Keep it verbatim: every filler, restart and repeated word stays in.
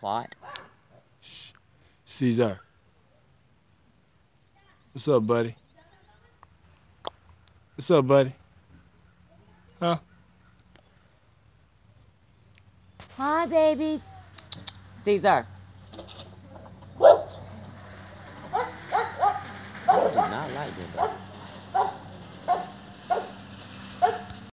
What? Shh. Caesar. What's up, buddy? What's up, buddy? Huh? Hi, babies. Caesar. I do not like this.